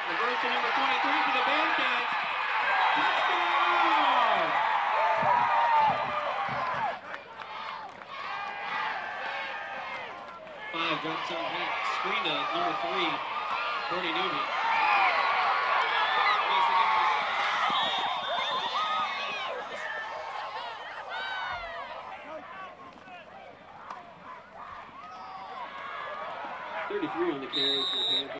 Reverse to number 23 for the Bearcats. Touchdown! 5 drops on hit. Screen to number 3, Bernie Newby. 33 on the carry for the Panthers.